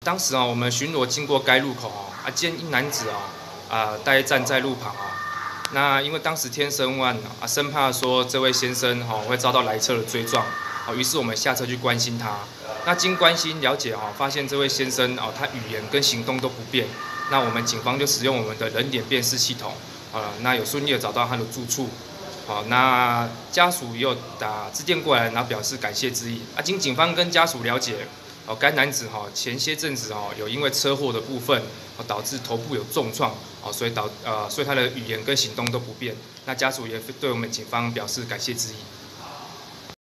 当时我们巡逻经过该路口见一男子呆站在路旁那因为当时天色暗生怕说这位先生会遭到来车的追撞于是我们下车去关心他。那经关心了解发现这位先生他语言跟行动都不便，那我们警方就使用我们的人脸辨识系统那有顺利的找到他的住处。那家属也有打致电过来，然后表示感谢之意经警方跟家属了解，该男子前些阵子有因为车祸的部分导致头部有重创所以他的语言跟行动都不便。那家属也对我们警方表示感谢之意。